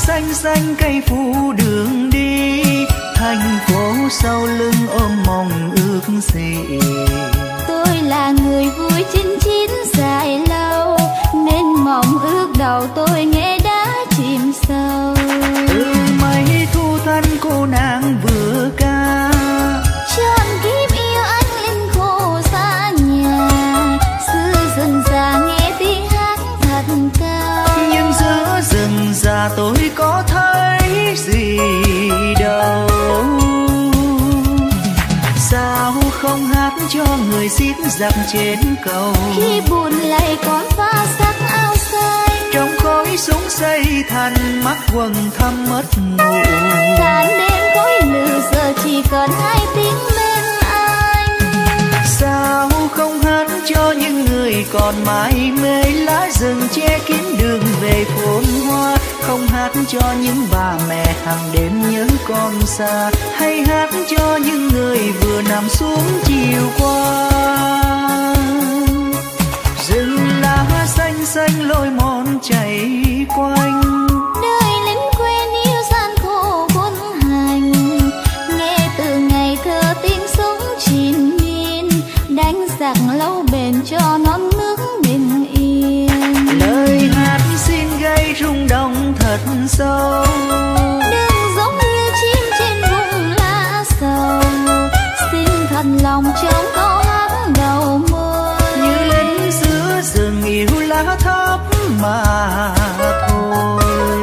xanh xanh cây phủ đường đi, thành phố sau lưng ôm mong ước gì. Tôi là người vui chín chín dài lâu, nên mong ước đầu tôi nghe đã chìm sâu. Từ mấy thu thanh cô nàng vừa ca, trọn kiếp yêu anh linh khổ xa nhà. Xưa rừng già nghe tiếng hát thật cao, nhưng giữa rừng già tôi có thấy gì đâu. Sao không hát cho người xiết giặc trên cầu, khi buồn lầy còn pha sắc áo xanh. trong khói súng xây thành mắt quầng thăm mất ngủ. Tàn đêm khói lửa giờ chỉ còn hai tiếng bên anh. Sao không hát cho những người còn mãi mê, lá rừng che kín đường về phồn hoa. Không hát cho những bà mẹ hàng đêm nhớ con xa, hay hát cho những người vừa nằm xuống chiều qua. Rừng lá xanh xanh lối mòn chảy quanh, Đời lính quên yêu gian khổ quân hành. Nghe từ ngày thơ tiếng súng triền miên, đánh giặc lâu bền cho non nước bình yên. lời hát xin gây rung động thật sâu, Đừng giống như chim trên vùng lá sầu, xin thật lòng trong câu hát đầu môi. như lính giữa rừng yêu lá thấp mà thôi.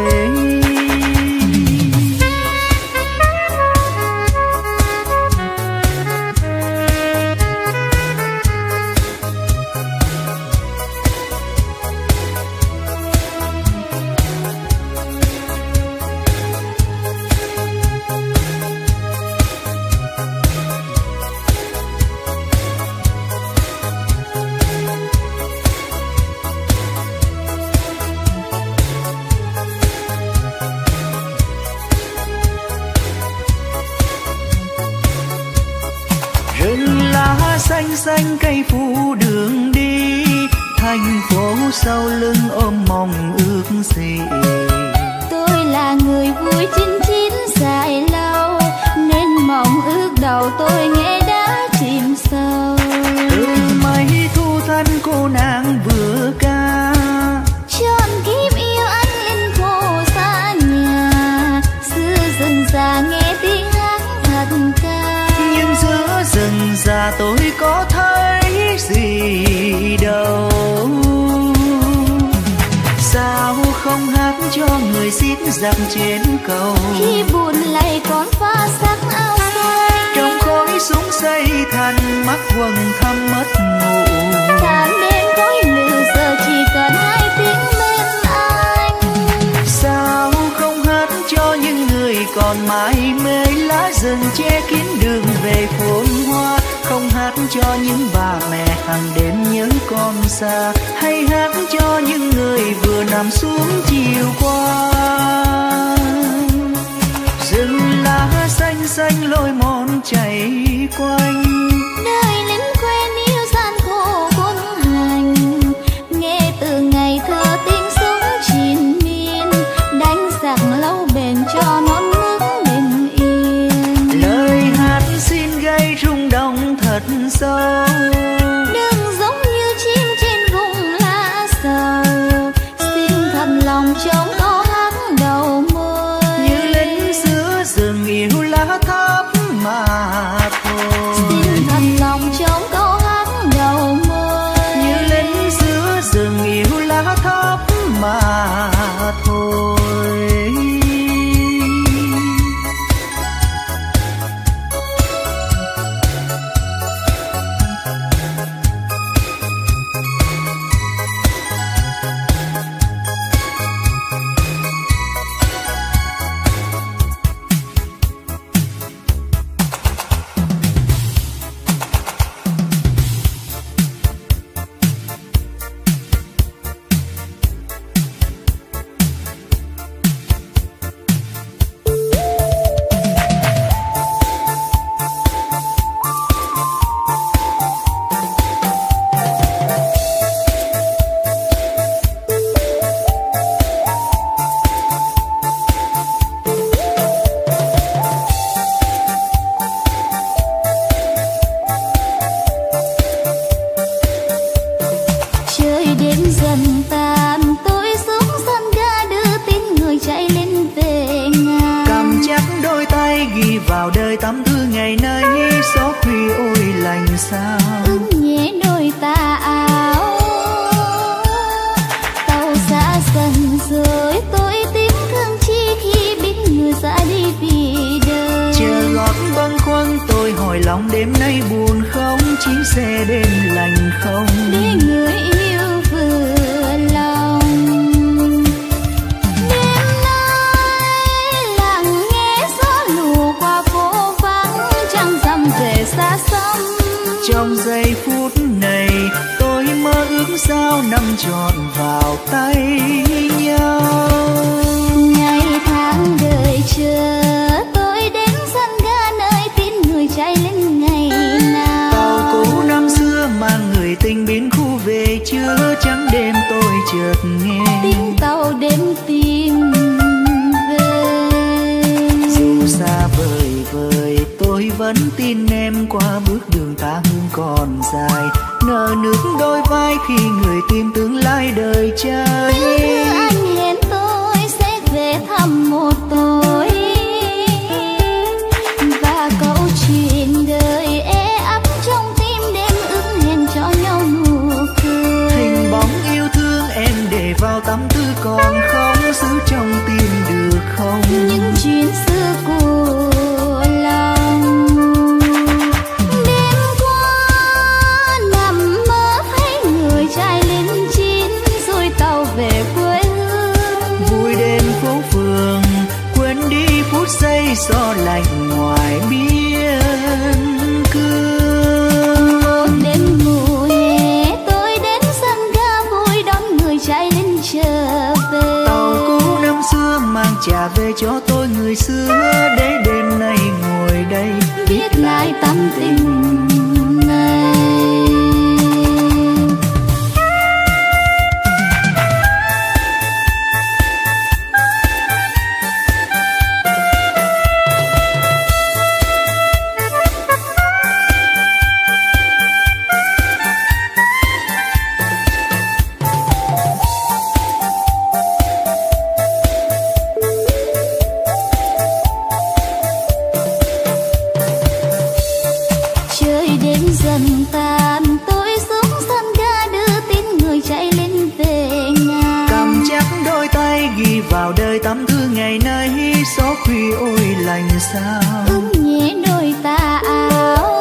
Rừng lá xanh xanh cây phủ đường đi, thành phố sau lưng ôm mong ước gì. Tôi là người vui chín chín dài lâu, nên mong ước đầu tôi nghe đã chìm sâu. Từ mấy thu thanh cô nàng vừa ca, Trọn kiếp yêu anh linh khổ xa nhà. Xưa rừng già nghe tiếng hát thật cao, nhưng giữa rừng già tôi có thấy gì đâu. Sao không hát cho người xiết giặc trên cầu, khi buồn lầy còn pha sắc áo xanh. trong khói súng xây thành mắt quầng thăm mất ngủ. Tàn đêm khói lửa giờ chỉ còn hai tiếng bên anh. Sao không hát cho những người còn mãi mê, lá rừng che kín đường về phồn hoa. Không hát cho những bà mẹ hàng đêm nhớ con xa, hay hát cho những người vừa nằm xuống chiều qua. Rừng lá xanh xanh lối mòn chảy quanh, Đời lính quên yêu gian khổ quân hành. Nghe từ ngày thơ tiếng súng triền miên, đánh giặc lâu bền cho non nước bình yên. lời hát xin gây rung động thật sâu, Đừng giống như chim trên vùng lá sầu, xin thật lòng trong câu hát đầu môi. như lính giữa rừng yêu lá thấp mà thôi. Xin thật lòng trong câu hát đầu môi. Như lính giữa rừng yêu lá thấp mà thôi. sao. ướt nhẹ đôi tà áo. Tàu xa dần rồi tôi tiếc thương chi khi biết người ra đi vì đời. Chờ gót bâng khuâng tôi hỏi lòng đêm nay buồn không, chuyến xe đêm lành không, để người yêu vừa lòng. Đêm nay lặng nghe gió lùa qua phố vắng, trăng rằm về xa xăm. Trong giây phút này tôi mơ ước sao năm trọn vào tay nhau. Ngày tháng đợi chờ tôi đến sân ga nơi tin người trai lên ngày nào. Tàu cũ năm xưa mang người tình biến khu về chưa, trắng đêm tôi chợt nghe tiếng tàu đêm tìm về. Dù xa vời vời tôi vẫn tin em, qua bước đường ta hương còn dài, nở nước đôi vai khi người tìm tương lai đời trai. Anh hẹn tôi sẽ về thăm một tối, và câu chuyện đời ế ấm trong tim đêm ước hẹn cho nhau nụ cười. Hình bóng yêu thương em để vào tâm tư còn không, giữ trong tim được không, những chuyện xưa của lòng. Đêm qua nằm mơ thấy người trai lên chín, rồi tàu về quê hương. vui đêm phố phường quên đi phút giây gió lạnh ngoài biên cương. Một đêm mùa hè tôi đến sân ga vui đón người trai lên trở về. Tàu cũ năm xưa mang trả về cho tôi người xưa, để đêm nay ngồi đây viết lại tâm tình này. Trời đêm dần tàn tôi xuống sân ga đưa tin người chạy lên về nhà. cầm chắc đôi tay ghi vào đời tâm tư ngày nay, gió khuya ôi lành sao. ướt nhẹ đôi tà áo.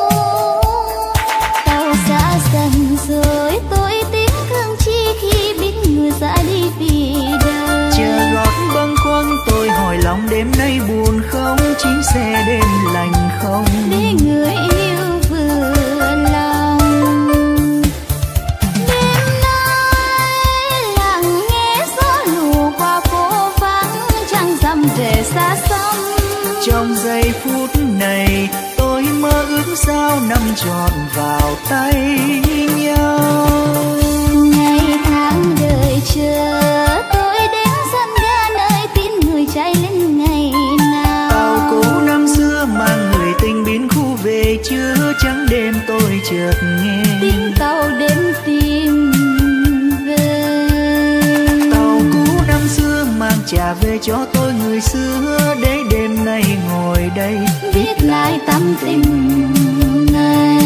Tàu xa dần rồi tôi tiếc thương chi khi biết người ra đi vì đời. Chờ gót bâng khuâng tôi hỏi lòng đêm nay buồn không, chuyến xe đêm lành không, để người yêu vừa lòng. Đêm nay lặng nghe gió lùa qua phố vắng, trăng rằm về xa xăm. trong giây phút này tôi mơ ước sao năm trọn vào tay nhau. Ngày tháng đợi chờ tôi đến sân ga nơi tin người trai lên ngày nào. Tàu cũ năm xưa mang người tình biến khu về chưa, trắng đêm tôi chợt nghe tiếng tàu đêm tìm về. Tàu cũ năm xưa mang trả về cho tôi người xưa, để đêm nay ngồi đây viết lại tâm tình này.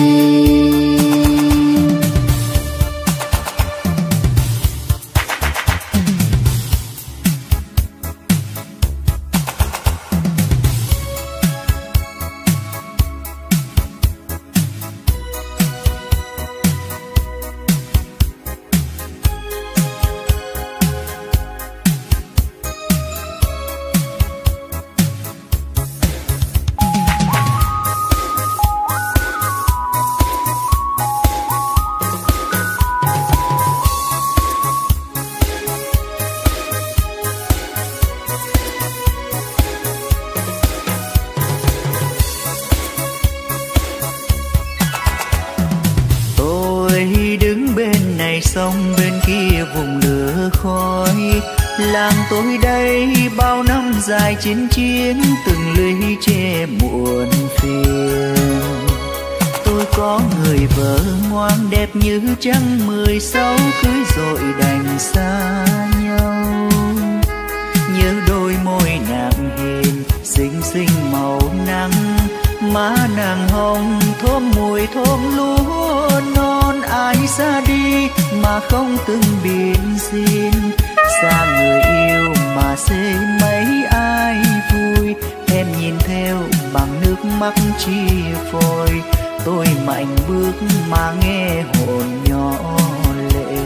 sông bên kia vùng lửa khói. Làng tôi đây bao năm dài chiến chiến, từng lũy tre muộn phiền. Tôi có người vợ ngoan đẹp như trăng 16, cưới rồi đành xa nhau. Nhớ đôi môi nàng hiền xinh xinh màu nắng, má nàng hồng thơm mùi thơm lúa non. Ai ra đi mà không từng biện xin, xa người yêu mà xê mấy ai vui. Em nhìn theo bằng nước mắt chia phôi, tôi mạnh bước mà nghe hồn nhỏ lệ.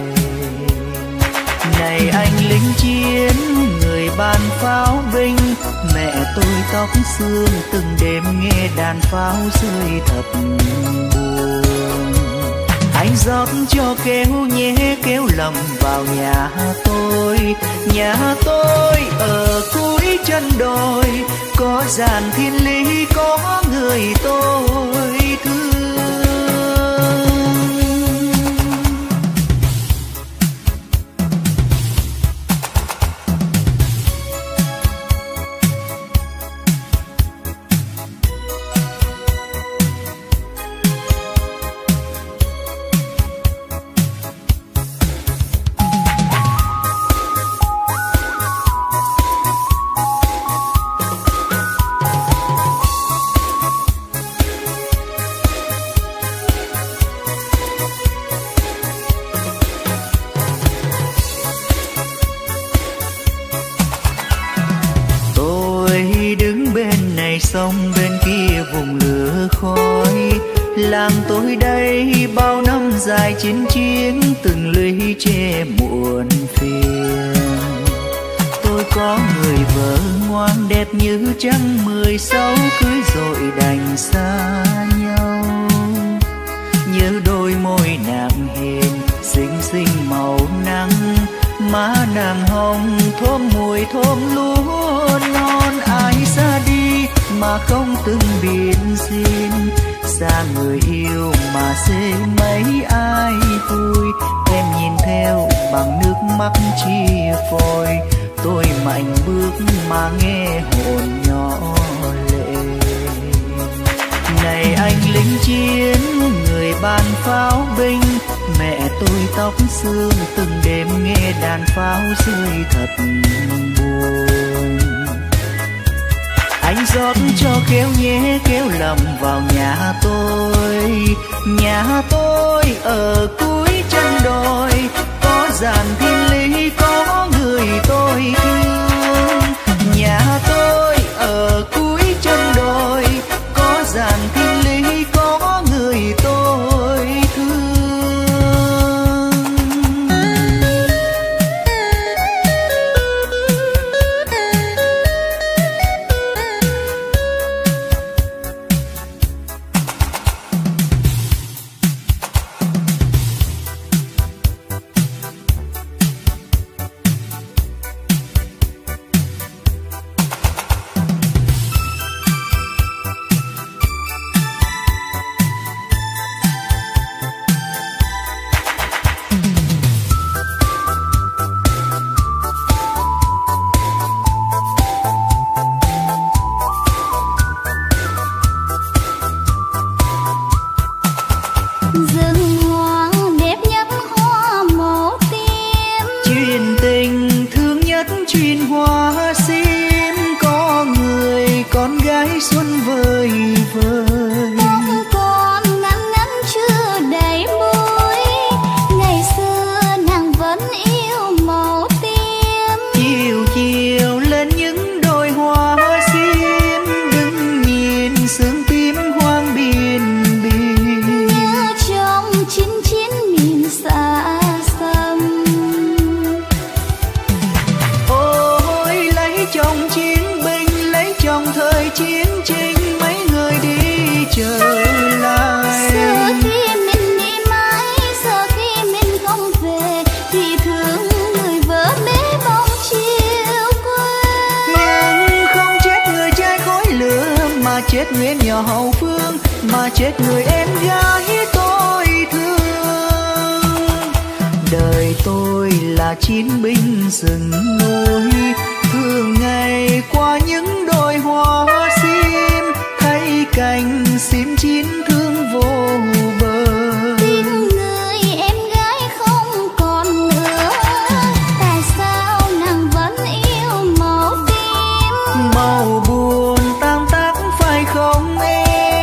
Này anh lính chiến người ban pháo binh, mẹ tôi tóc xương từng đêm nghe đàn pháo rơi thật buồn. Anh rót cho kéo nhé, kéo lầm vào nhà tôi. Nhà tôi ở cuối chân đồi, có dàn thiên lý có người tôi thương. Sông bên kia vùng lửa khói, làng tôi đây bao năm dài chiến chiến, từng lũy tre muộn phiền. Tôi có người vợ ngoan đẹp như trăng 16, cưới rồi đành xa nhau. Nhớ đôi môi nàng hiền xinh xinh màu nắng, má nàng hồng thơm mùi thơm lúa non. Ai ra đi mà không từng biện xin, xa người yêu mà xê mấy ai vui. Em nhìn theo bằng nước mắt chia phôi, tôi mạnh bước mà nghe hồn nhỏ lệ. Này anh lính chiến người ban pháo binh, mẹ tôi tóc xương từng đêm nghe đàn pháo rơi thật buồn. Anh rót cho kéo nhé, kéo lầm vào nhà tôi. Nhà tôi ở cuối chân đồi, có dàn thiên lý có người tôi thương. Nhà tôi ở cuối chân đồi, có dàn thiên lý có người tôi thương. Chết nguyên nhỏ hậu phương mà chết người em gái tôi thương. Đời tôi là chiến binh rừng núi, thường ngày qua những đồi hoa sim, thấy cành sim chín thương vô bờ. Tim người em gái không còn nữa, tại sao nàng vẫn yêu màu tím? Màu buồn tan tác phải không em?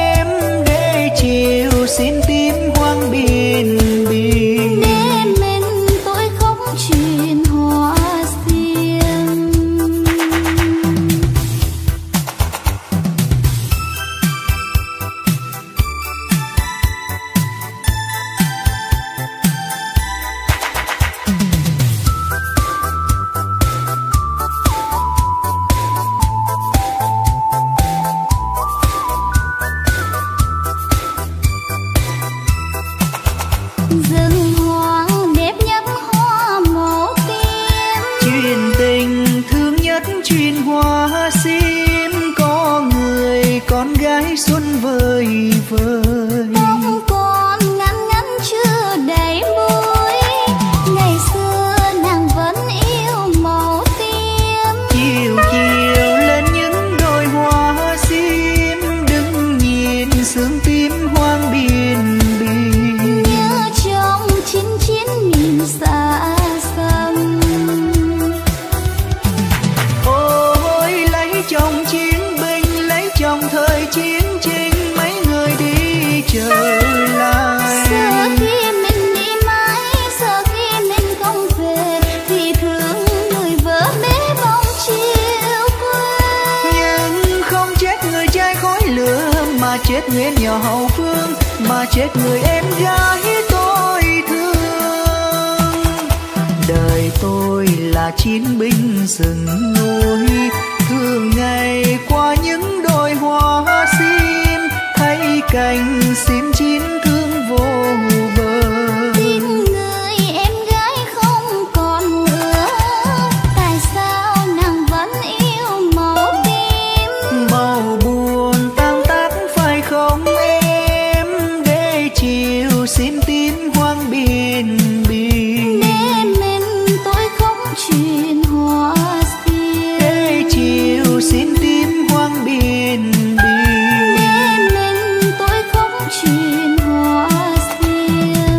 nguyện nhỏ hậu phương mà chết người em gái tôi thương. Đời tôi là chiến binh rừng núi, thường ngày qua những đồi hoa sim, thấy cành sim chín thương vô bờ. Tim người em gái không còn nữa, tại sao nàng vẫn yêu màu tím? Màu buồn tan tác phải không em, để chiều xin tím hoang biên biên. Để mình tôi không chuyện hoa sim, để chiều xin tím hoang biên biên. để mình tôi không chuyện hoa sim.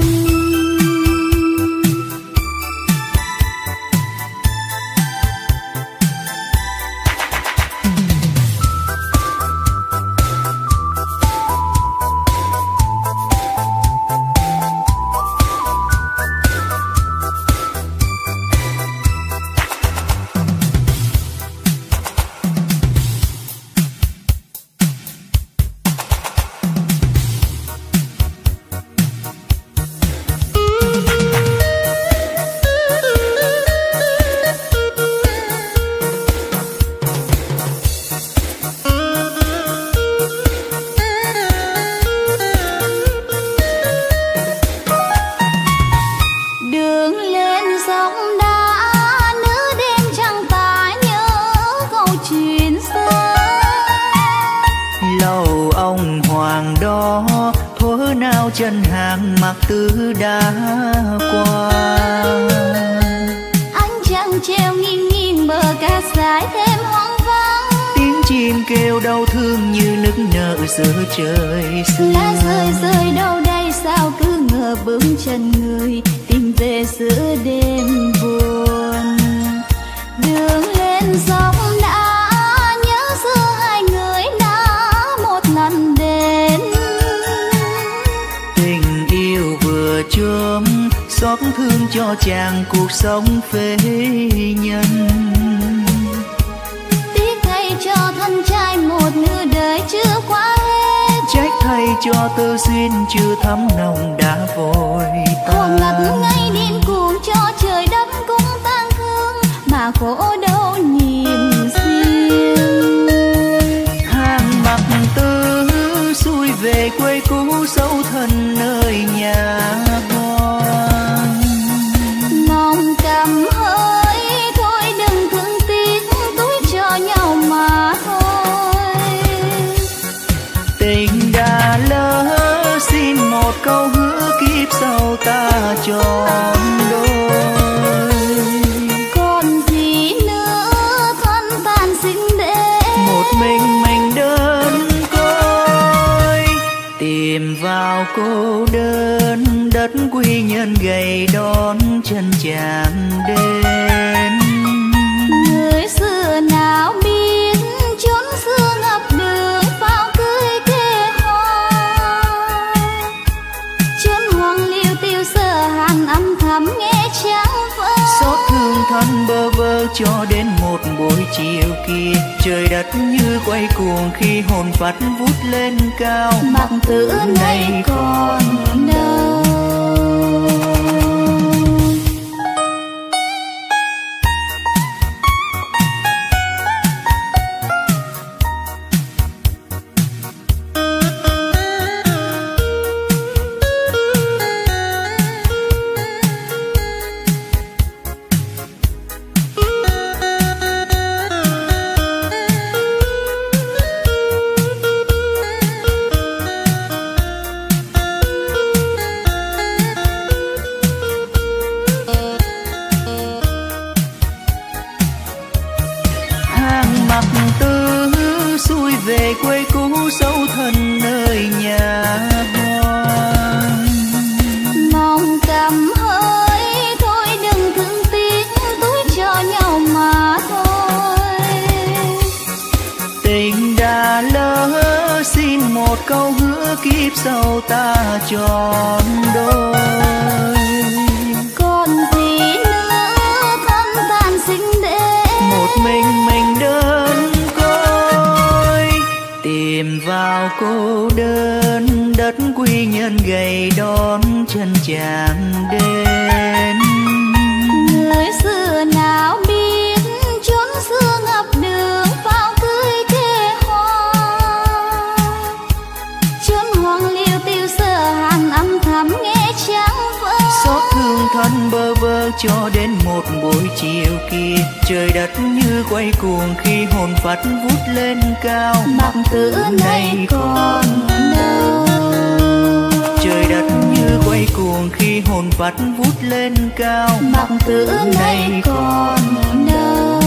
Đường lên sông đá, nửa đêm trăng ta nhớ câu chuyện xưa. Lầu ông hoàng đó thuở nào chân hàng mặc tư đã qua. Ánh trăng treo nghiêng nghiêng bờ cát dài thêm hoang vắng. Tiếng chim kêu đau thương như nức nở giữa trời xưa. Lá rơi rơi đâu đây sao cứ ngờ bướng chân người tìm về giữa đêm buồn. Đường lên sông đã nhớ xưa hai người đã một lần đến. Tình yêu vừa chớm xót thương cho chàng cuộc sống phế nhân. Tiếc thay cho thân trai một nửa đời chưa qua hết. Trách thay cho tơ duyên chưa thắm nồng đã vội Hồn ngập tan. ngay điên cuồng cho trời đất cũng tang thương, mà khổ đâu nhìn riêng. Hàng mặc tư xuôi về quê cũ sâu thân nơi nhà hoang. Mong cầm hơi thôi đừng thương tiếc, túi cho nhau mà thôi. Tình đã lỡ xin một câu hứa kiếp sau ta trọn đôi. Còn gì nữa thân tàn sinh để Một mình đơn côi tìm vào cô đơn, đất quy nhân gầy đón chân chàng đến. người xưa nào biết chốn xưa ngập đường pháo cưới kê hoa. Chốn hoang liêu tiêu sơ hàn âm thầm nghe trắng vỡ. Xót thương thân bơ vơ cho đến một buổi chiều kia, trời đất như quay cuồng khi hồn phách vút lên cao. Mặc tử nay còn đâu. về quê cũ sâu thân nơi nhà hoang. Mong cầm hơi thôi đừng thương tiếc túi cho nhau mà thôi. Tình đã lỡ xin một câu hứa kiếp sau ta trọn đôi. Còn gì nữa thân tàn sinh để một mình đơn côi tìm vào cô đơn. nhân gầy đón chân chàng đến. Người xưa nào biết chốn xưa ngập đường pháo tươi kê hoa, chốn hoang liêu tiêu sơ hàn âm thầm nghe trắng vỡ. Xót thương thân bơ vơ cho đến một buổi chiều kia, trời đất như quay cuồng khi hồn phách vút lên cao. Mặc tử này còn đâu, trời đất như quay cuồng khi hồn phách vút lên cao. Mặc tử này còn đâu.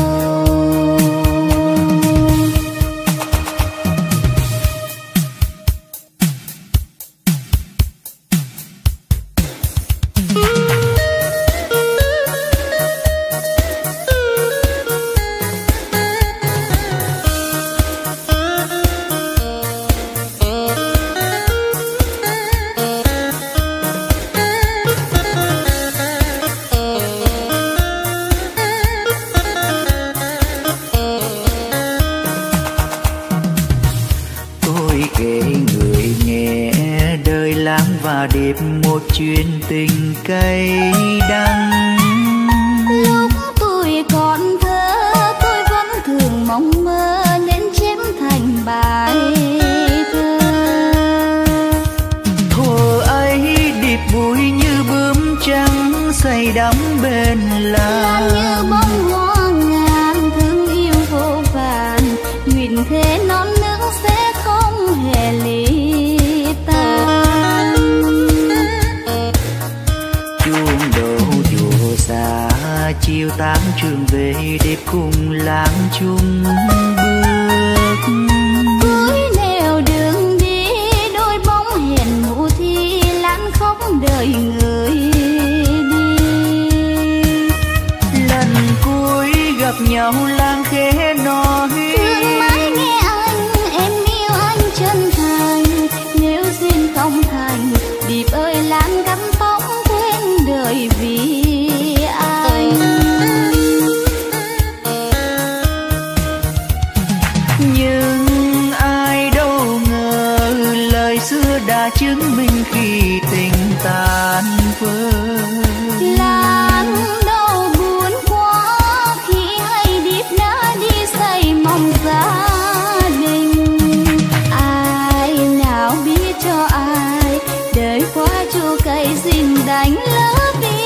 Và đẹp một chuyện tình cay đắng. Lúc tôi còn thơ tôi vẫn thường mong mơ nên chém thành bài thơ. Thuở ấy điệp vui như bướm trắng say đắm bên lá, như bông hoa ngàn thương yêu vô vàn. Nguyện thế non nước sẽ không hề ly tan. Xa chiều tám trường về đẹp cùng lãng chung bước. Cuối nẻo đường đi đôi bóng hẹn ngủ thi lãng khóc đời người đi. Lần cuối gặp nhau lang khẽ nói thương mãi nghe anh, em yêu anh chân thành. Nếu duyên không thành điệp ơi lãng cắm tóc quên đời vì đã chứng minh khi tình tan vỡ. Lan đau buồn quá khi hay điệp đã đi xây mong gia đình. Ai nào biết cho ai đời quá chua cay xin đánh lỡ vì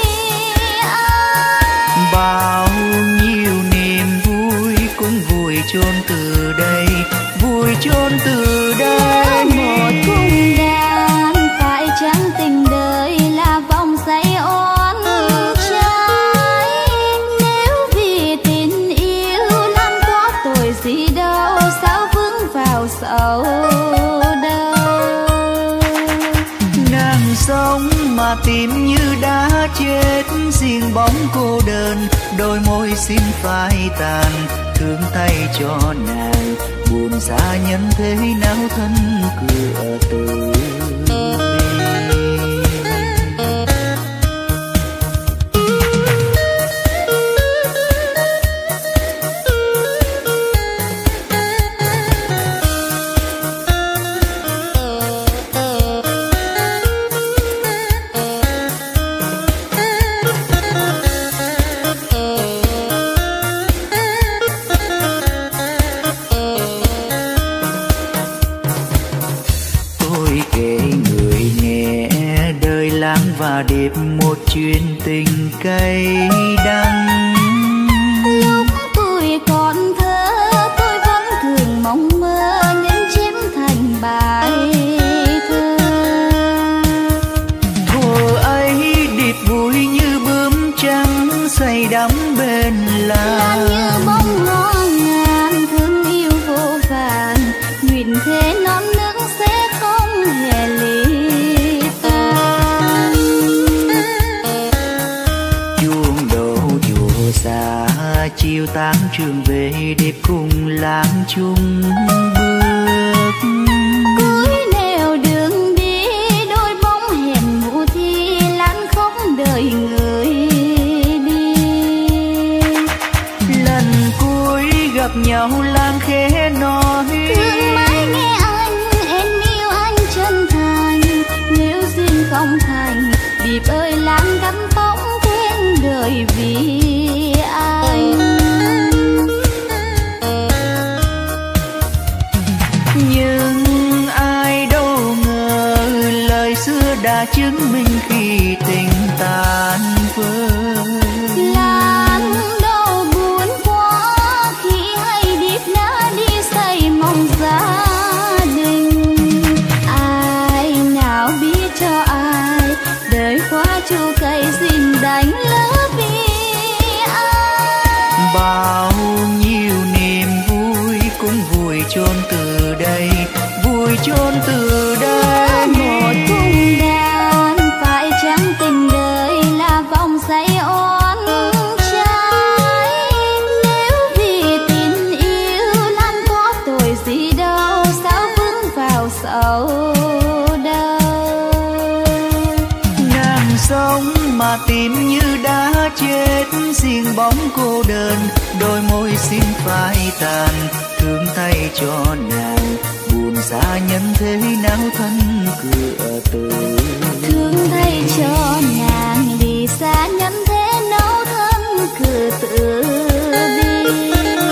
ai. Bao nhiêu niềm vui cũng vùi chôn từ đây, vùi chôn từ đây. Một cung đàn phải chăng tình đời là vòng say oan trai. Nếu vì tình yêu lan có tội gì đâu, sao vướng vào sầu đâu. Nàng sống mà tim như đã chết, riêng bóng cô đơn đôi môi xin phai tàn. Thương thay cho nàng buồn xa nhân thế nào thân cửa từ. Và đẹp một chuyện tình cay đắng. Lúc tôi còn thơ tôi vẫn thường mong mơ nên chém thành bài thơ. Thuở ấy điệp vui như bướm trắng say đắm bên lá, như bông hoa ngàn thương yêu vô vàn. Nguyện thế non nước sẽ không hề ly tan. Xa chiều tám trường về đẹp cùng lãng chung bước. Cuối nẻo đường đi đôi bóng hẹn ngủ thi lãng khóc đời người đi. Lần cuối gặp nhau lang khẽ nói thương mãi nghe anh, em yêu anh chân thành. Nếu không thành. Điệp ơi lãng cánh bóng quên đời vì anh. Nhưng ai đâu ngờ lời xưa đã chứng minh khi tình tan vỡ. Lan đau buồn quá khi hay Điệp đã đi xây mong gia đình. Ai nào biết cho ai đời quá chu cây xin đánh lỡ vì ai. Bao nhiêu niềm vui cũng vùi chôn từ đây, vùi chôn từ đây. Một cung đàn phải chăng tình đời là vòng say oan trái. Nếu vì tình yêu lan có tội gì đâu, sao vướng vào sầu đau. Nàng sống mà tim như đã chết, riêng bóng cô đơn đôi môi xin phai tàn. Thương thay cho nàng buồn xa nhân thế nào thân cửa tử. Thương thay cho nàng vì xa nhân thế nấu thân cửa tự đi.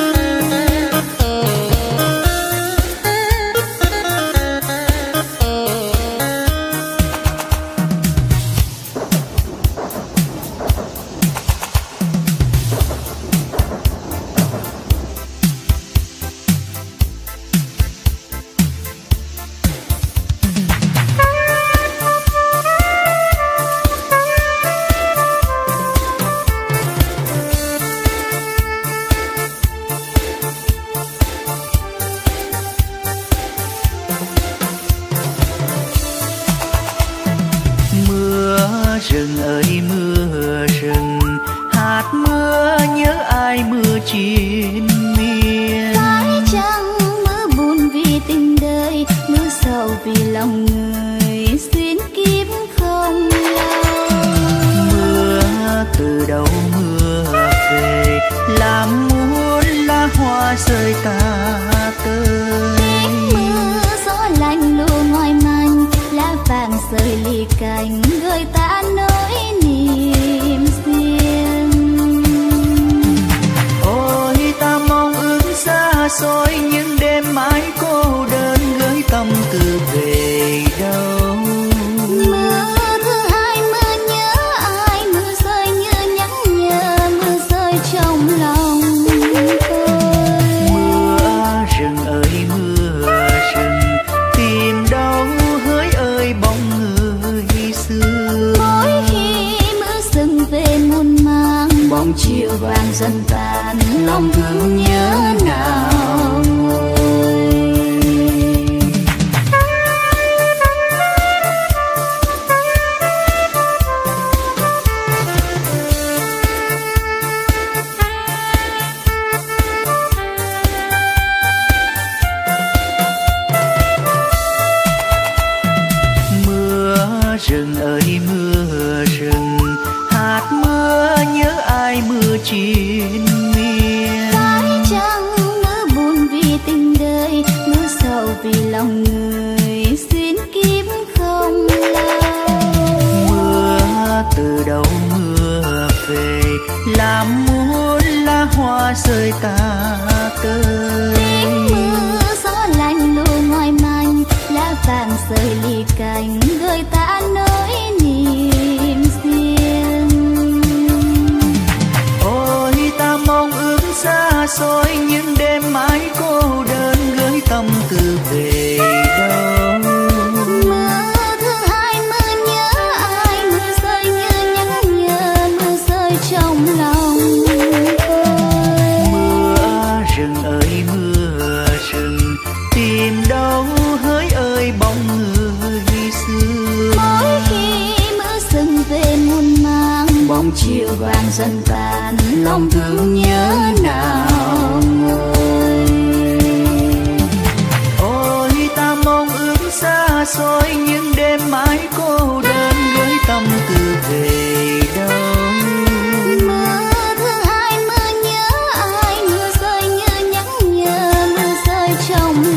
Rừng ơi mưa rừng, hạt mưa nhớ ai mưa triền miên. Phải chăng mưa buồn vì tình đời, mưa sầu vì lòng người xin kiếp không lâu. Mưa từ đâu mưa về, làm muốn lá hoa rơi tả tơi. Tiếng mưa gió lạnh lùa ngoài manh, lá vàng rơi lì cành gợi ta nỗi niềm riêng. Ôi ta mong ước xa xôi những đêm mãi cô đơn, gửi tâm tư về đâu. Mưa thương ai mưa nhớ ai, mưa rơi như nhắc nhở, mưa rơi trong lòng tôi. Mưa rừng ơi mưa rừng, tìm đâu hỡi ơi bóng người xưa. Mỗi khi mưa rừng về muôn mang, bóng chiều vàng dần tàn, lòng thương nhớ nào nguôi. Rừng ơi mưa rừng, hạt mưa nhớ ai mưa triền miên. Phải chăng mưa buồn vì tình đời, mưa sầu vì lòng người xin kiếp không lâu. Mưa từ đâu mưa về, làm muốn lá hoa rơi tả tơi. Tiếng mưa gió lạnh lùa ngoài manh, lá vàng rơi lì cành gợi ta nỗi niềm riêng. Ôi ta mong ước xa xôi những đêm mãi cô đơn, gửi tâm tư về đâu. Mưa thương ai mưa nhớ ai, mưa rơi như nhắc nhở, mưa rơi trong lòng tôi. Mưa rừng ơi mưa rừng, tìm đâu hỡi ơi bóng người xưa. Mỗi khi mưa rừng về muôn mang, bóng chiều vàng dần tàn, lòng thương nhớ nào nguôi. Ôi ta mong ước xa xôi những đêm mãi cô đơn, gửi tâm tư về đâu. Mưa thương ai mưa nhớ ai, mưa rơi như nhắc nhở, mưa rơi trong